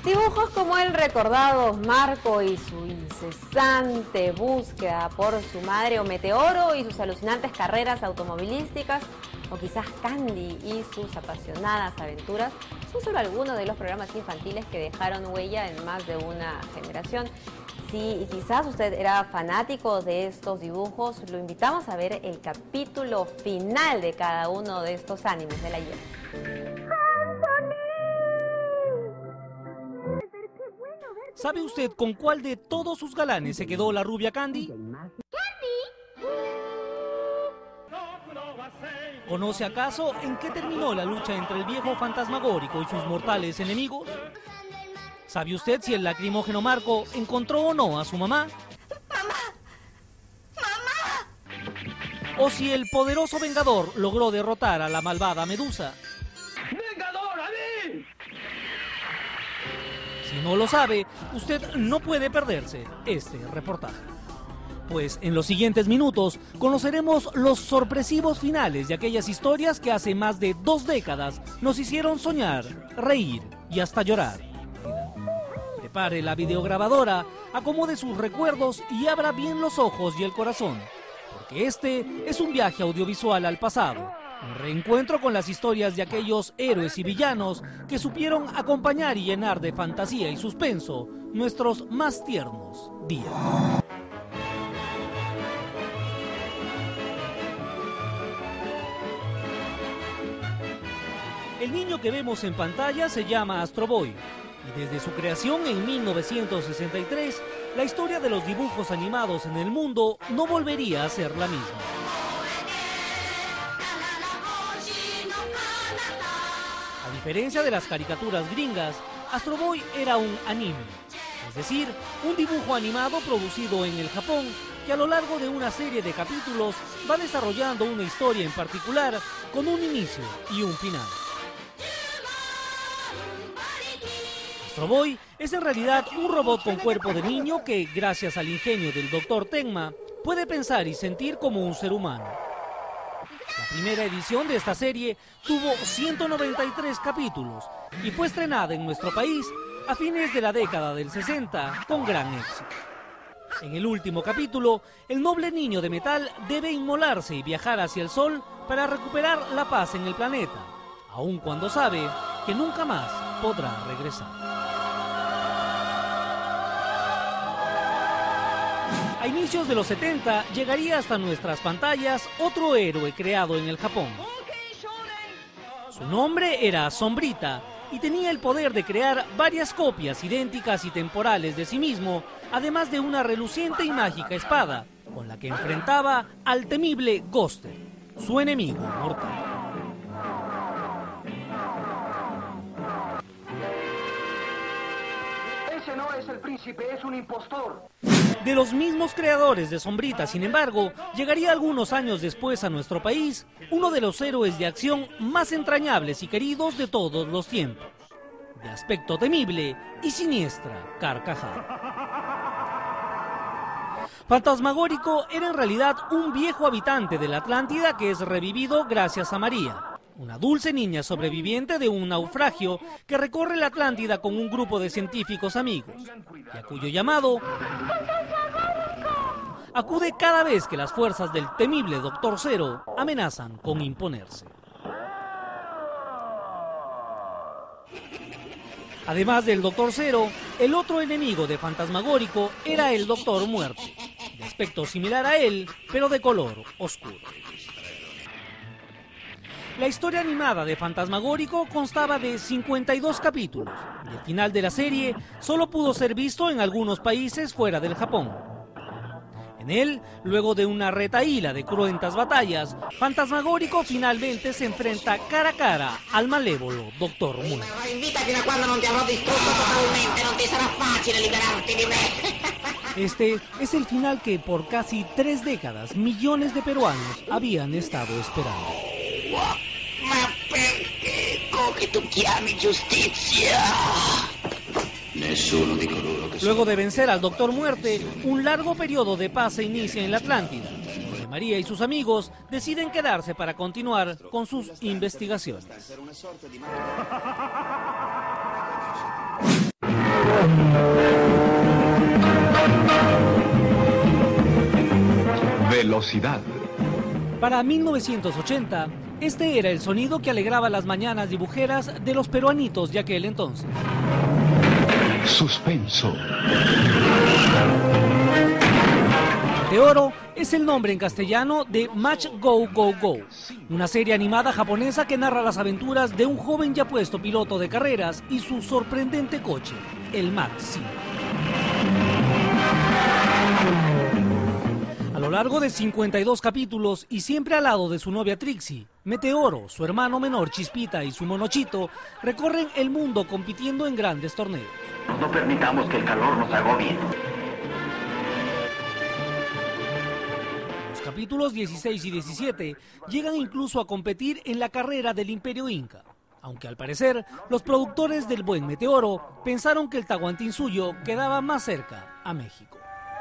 Dibujos como el recordado Marco y su incesante búsqueda por su madre, o Meteoro y sus alucinantes carreras automovilísticas, o quizás Candy y sus apasionadas aventuras, son solo algunos de los programas infantiles que dejaron huella en más de una generación. Si quizás usted era fanático de estos dibujos, lo invitamos a ver el capítulo final de cada uno de estos animes del ayer. ¿Sabe usted con cuál de todos sus galanes se quedó la rubia Candy? ¿Conoce acaso en qué terminó la lucha entre el viejo fantasmagórico y sus mortales enemigos? ¿Sabe usted si el lacrimógeno Marco encontró o no a su mamá? ¡Mamá! ¡Mamá! ¿O si el poderoso Vengador logró derrotar a la malvada Medusa? ¡Vengador, a mí! Si no lo sabe, usted no puede perderse este reportaje. Pues en los siguientes minutos conoceremos los sorpresivos finales de aquellas historias que hace más de 2 décadas nos hicieron soñar, reír y hasta llorar. Prepare la videograbadora, acomode sus recuerdos y abra bien los ojos y el corazón, porque este es un viaje audiovisual al pasado, un reencuentro con las historias de aquellos héroes y villanos que supieron acompañar y llenar de fantasía y suspenso nuestros más tiernos días. El niño que vemos en pantalla se llama Astro Boy, y desde su creación en 1963, la historia de los dibujos animados en el mundo no volvería a ser la misma. A diferencia de las caricaturas gringas, Astro Boy era un anime, es decir, un dibujo animado producido en el Japón que a lo largo de una serie de capítulos va desarrollando una historia en particular con un inicio y un final. Astro Boy es en realidad un robot con cuerpo de niño que, gracias al ingenio del Dr. Tenma, puede pensar y sentir como un ser humano. La primera edición de esta serie tuvo 193 capítulos y fue estrenada en nuestro país a fines de la década del 60 con gran éxito. En el último capítulo, el noble niño de metal debe inmolarse y viajar hacia el sol para recuperar la paz en el planeta, aun cuando sabe que nunca más podrá regresar. A inicios de los 70 llegaría hasta nuestras pantallas otro héroe creado en el Japón. Su nombre era Sombrita y tenía el poder de crear varias copias idénticas y temporales de sí mismo, además de una reluciente y mágica espada, con la que enfrentaba al temible Ghoster, su enemigo mortal. Ese no es el príncipe, es un impostor. De los mismos creadores de Sombrita, sin embargo, llegaría algunos años después a nuestro país uno de los héroes de acción más entrañables y queridos de todos los tiempos, de aspecto temible y siniestra carcajada. Fantasmagórico era en realidad un viejo habitante de la Atlántida que es revivido gracias a María, una dulce niña sobreviviente de un naufragio que recorre la Atlántida con un grupo de científicos amigos, y a cuyo llamado acude cada vez que las fuerzas del temible Dr. Zero amenazan con imponerse. Además del Dr. Zero, el otro enemigo de Fantasmagórico era el Dr. Muerte, de aspecto similar a él, pero de color oscuro. La historia animada de Fantasmagórico constaba de 52 capítulos y el final de la serie solo pudo ser visto en algunos países fuera del Japón. En él, luego de una retahíla de cruentas batallas, Fantasmagórico finalmente se enfrenta cara a cara al malévolo Dr. Muerte. Este es el final que por casi 3 décadas millones de peruanos habían estado esperando. Ma perché che tu chiami giustizia? Nessuno di coloro che Luego de vencer al Dr. Muerte, un largo periodo de paz se inicia en la Atlántida, donde María y sus amigos deciden quedarse para continuar con sus investigaciones. Velocidad. Para 1980, este era el sonido que alegraba las mañanas dibujeras de los peruanitos de aquel entonces. Suspenso. Meteoro es el nombre en castellano de Match Go Go Go, una serie animada japonesa que narra las aventuras de un joven ya puesto piloto de carreras y su sorprendente coche, el Mach 5. A lo largo de 52 capítulos y siempre al lado de su novia Trixie, Meteoro, su hermano menor Chispita y su monochito recorren el mundo compitiendo en grandes torneos. No permitamos que el calor nos agobie. Los capítulos 16 y 17 llegan incluso a competir en la carrera del Imperio Inca, aunque al parecer los productores del Buen Meteoro pensaron que el Tahuantinsuyo quedaba más cerca a México.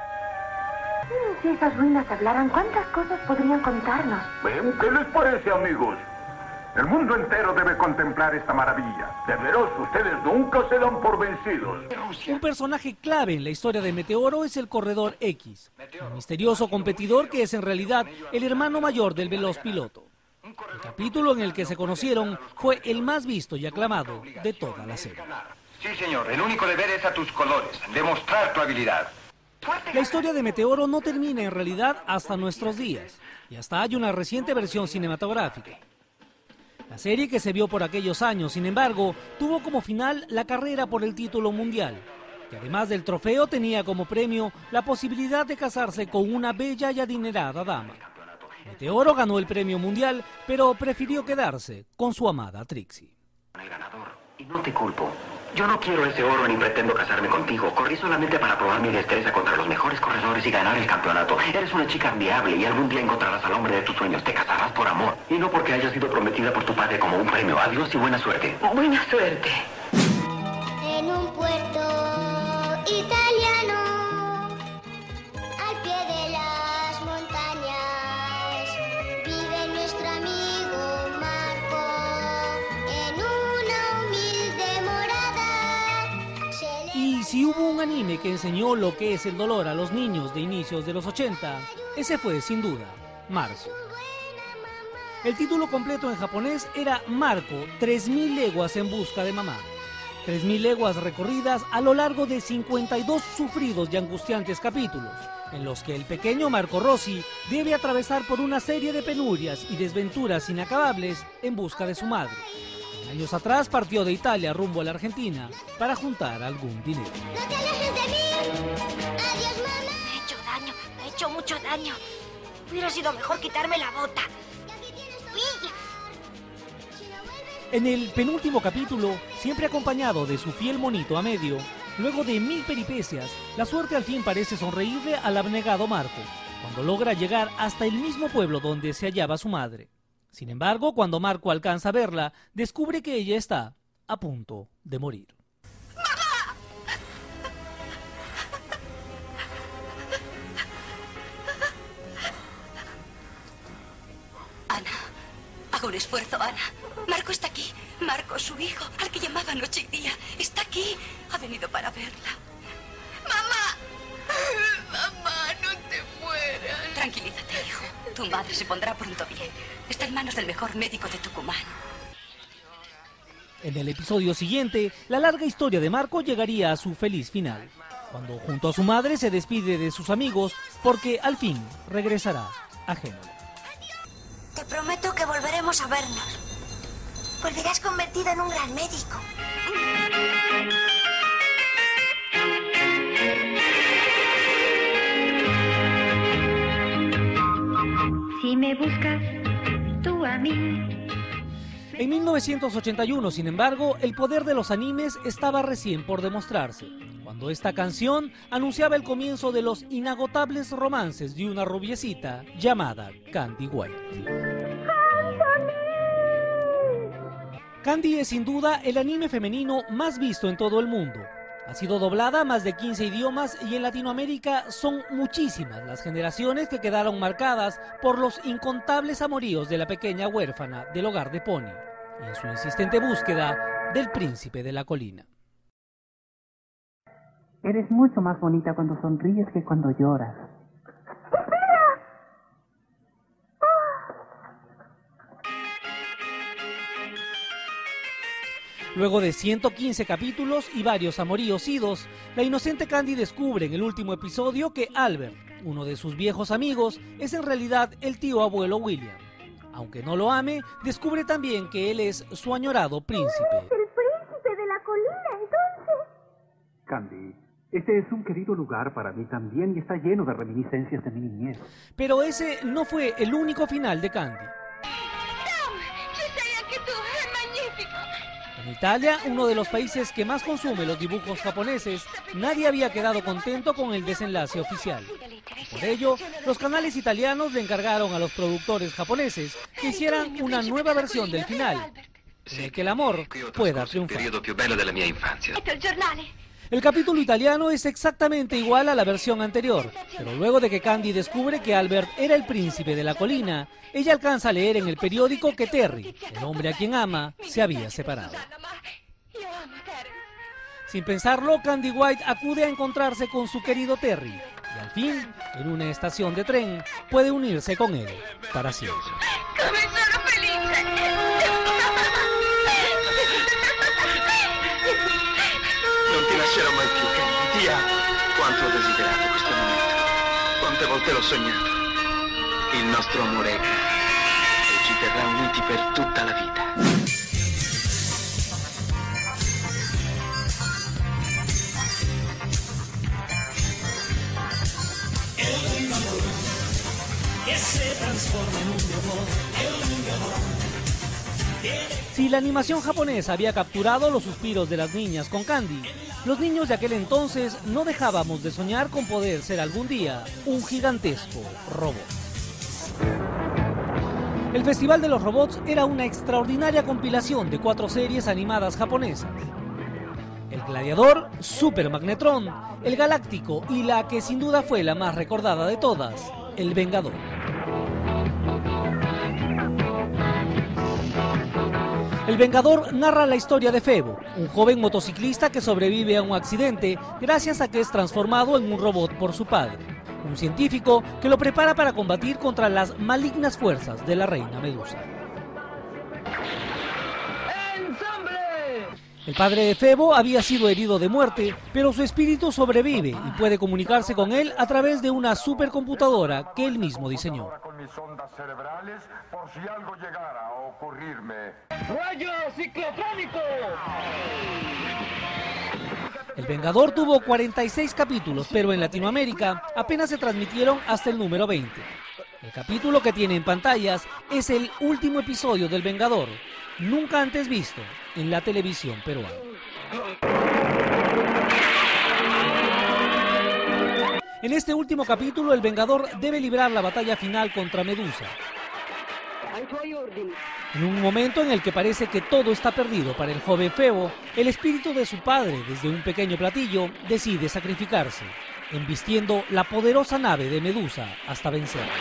Si esas ruinas hablaran, ¿cuántas cosas podrían contarnos? ¿Qué les parece, amigos? El mundo entero debe contemplar esta maravilla. De veras, ustedes nunca se dan por vencidos. Un personaje clave en la historia de Meteoro es el Corredor X, un misterioso competidor que es en realidad el hermano mayor del veloz piloto. El capítulo en el que se conocieron fue el más visto y aclamado de toda la serie. Sí, señor. El único deber es a tus colores, demostrar tu habilidad. La historia de Meteoro no termina en realidad hasta nuestros días, y hasta hay una reciente versión cinematográfica. La serie que se vio por aquellos años, sin embargo, tuvo como final la carrera por el título mundial, que además del trofeo tenía como premio la posibilidad de casarse con una bella y adinerada dama. Meteoro ganó el premio mundial, pero prefirió quedarse con su amada Trixie. El ganador, y no te culpo. Yo no quiero ese oro ni pretendo casarme contigo. Corrí solamente para probar mi destreza contra los mejores corredores y ganar el campeonato. Eres una chica admirable y algún día encontrarás al hombre de tus sueños. Te casarás por amor y no porque hayas sido prometida por tu padre como un premio. Adiós y buena suerte. Buena suerte. En un puerto italiano, al pie de las montañas, vive nuestro amigo Marco en una humilde morada. Y si hubo un anime que enseñó lo que es el dolor a los niños de inicios de los 80, ese fue, sin duda, Marco. El título completo en japonés era Marco, 3000 leguas en busca de mamá. 3000 leguas recorridas a lo largo de 52 sufridos y angustiantes capítulos, en los que el pequeño Marco Rossi debe atravesar por una serie de penurias y desventuras inacabables en busca de su madre. Años atrás partió de Italia rumbo a la Argentina para juntar algún dinero. ¡No te alejes de mí! ¡Adiós, mamá! Me he hecho daño, me he hecho mucho daño. Hubiera sido mejor quitarme la bota. ¡Uy! En el penúltimo capítulo, siempre acompañado de su fiel monito a medio, luego de 1000 peripecias, la suerte al fin parece sonreírle al abnegado Marco, cuando logra llegar hasta el mismo pueblo donde se hallaba su madre. Sin embargo, cuando Marco alcanza a verla, descubre que ella está a punto de morir. Ana, haga un esfuerzo, Ana. Marco está aquí. Marco, su hijo, al que llamaba noche y día, está aquí. Ha venido para verla. ¡Mamá! ¡Mamá, no te mueras! Tranquilízate, hijo. Tu madre se pondrá pronto bien. Está en manos del mejor médico de Tucumán. En el episodio siguiente, la larga historia de Marco llegaría a su feliz final, cuando junto a su madre se despide de sus amigos porque al fin regresará a Génova. Te prometo que volveremos a vernos. Volverás convertido en un gran médico. Si me buscas, tú a mí. En 1981, sin embargo, el poder de los animes estaba recién por demostrarse, cuando esta canción anunciaba el comienzo de los inagotables romances de una rubiecita llamada Candy White. Candy es sin duda el anime femenino más visto en todo el mundo. Ha sido doblada a más de 15 idiomas y en Latinoamérica son muchísimas las generaciones que quedaron marcadas por los incontables amoríos de la pequeña huérfana del hogar de Pony y en su insistente búsqueda del príncipe de la colina. Eres mucho más bonita cuando sonríes que cuando lloras. Luego de 115 capítulos y varios amoríos idos, la inocente Candy descubre en el último episodio que Albert, uno de sus viejos amigos, es en realidad el tío abuelo William. Aunque no lo ame, descubre también que él es su añorado príncipe. ¿El príncipe de la colina, entonces? Candy, este es un querido lugar para mí también y está lleno de reminiscencias de mi niñez. Pero ese no fue el único final de Candy. Tom, yo sabía que tú eres magnífico. En Italia, uno de los países que más consume los dibujos japoneses, nadie había quedado contento con el desenlace oficial. Por ello, los canales italianos le encargaron a los productores japoneses que hicieran una nueva versión del final, en el que el amor pueda triunfar. El capítulo italiano es exactamente igual a la versión anterior, pero luego de que Candy descubre que Albert era el príncipe de la colina, ella alcanza a leer en el periódico que Terry, el hombre a quien ama, se había separado. Sin pensarlo, Candy White acude a encontrarse con su querido Terry y al fin, en una estación de tren, puede unirse con él para siempre. Come sono felice! Non ti lascerò mai più, Candy. Ti amo. Quanto ho desiderato questo momento. Quante volte l'ho sognato. Il nostro amore è grande e ci terrà uniti per tutta la vita. Si la animación japonesa había capturado los suspiros de las niñas con Candy, los niños de aquel entonces no dejábamos de soñar con poder ser algún día un gigantesco robot. El Festival de los Robots era una extraordinaria compilación de 4 series animadas japonesas. El Gladiador, Super Magnetron, El Galáctico y la que sin duda fue la más recordada de todas, El Vengador. El Vengador narra la historia de Febo, un joven motociclista que sobrevive a un accidente gracias a que es transformado en un robot por su padre, un científico que lo prepara para combatir contra las malignas fuerzas de la reina Medusa. El padre de Febo había sido herido de muerte, pero su espíritu sobrevive y puede comunicarse con él a través de una supercomputadora que él mismo diseñó. Con mis ondas cerebrales por si algo llegara a ocurrirme. ¡Rayo ciclotrónico! El Vengador tuvo 46 capítulos, pero en Latinoamérica apenas se transmitieron hasta el número 20. El capítulo que tiene en pantallas es el último episodio del Vengador, nunca antes visto en la televisión peruana. En este último capítulo, el Vengador debe librar la batalla final contra Medusa. En un momento en el que parece que todo está perdido para el joven Febo, el espíritu de su padre, desde un pequeño platillo, decide sacrificarse, embistiendo la poderosa nave de Medusa hasta vencerla.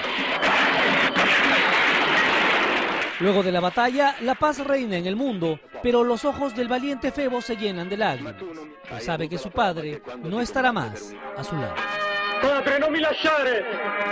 Luego de la batalla, la paz reina en el mundo, pero los ojos del valiente Febo se llenan de lágrimas, pues sabe que su padre no estará más a su lado. ¡Padre, no mi lasciare!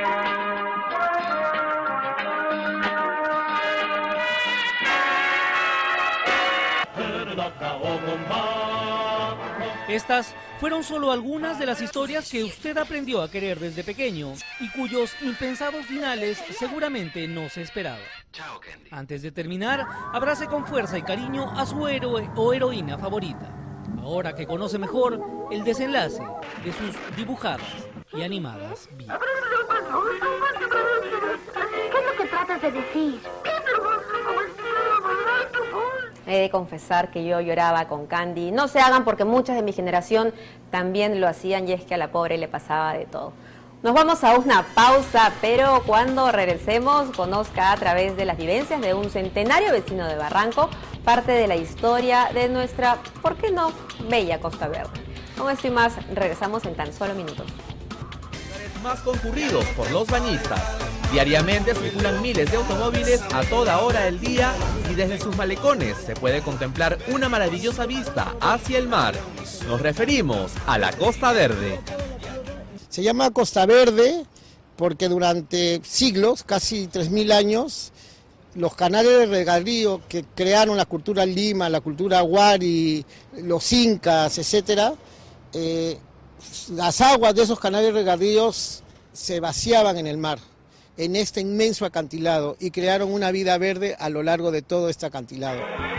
Estas fueron solo algunas de las historias que usted aprendió a querer desde pequeño y cuyos impensados finales seguramente no se esperaba. Antes de terminar, abrace con fuerza y cariño a su héroe o heroína favorita, ahora que conoce mejor el desenlace de sus dibujadas y animadas vidas. ¿Qué es lo que tratas de decir? He de confesar que yo lloraba con Candy. No se hagan porque muchas de mi generación también lo hacían y es que a la pobre le pasaba de todo. Nos vamos a una pausa, pero cuando regresemos conozca a través de las vivencias de un centenario vecino de Barranco parte de la historia de nuestra, ¿por qué no?, bella Costa Verde. Con esto y más, regresamos en tan solo minutos. Más concurridos por los bañistas. Diariamente circulan miles de automóviles a toda hora del día y de desde sus malecones se puede contemplar una maravillosa vista hacia el mar. Nos referimos a la Costa Verde. Se llama Costa Verde porque durante siglos, casi 3000 años, los canales de regadío que crearon la cultura lima, la cultura wari, los incas, etcétera, las aguas de esos canales de regadíos se vaciaban en el mar, en este inmenso acantilado, y crearon una vida verde a lo largo de todo este acantilado.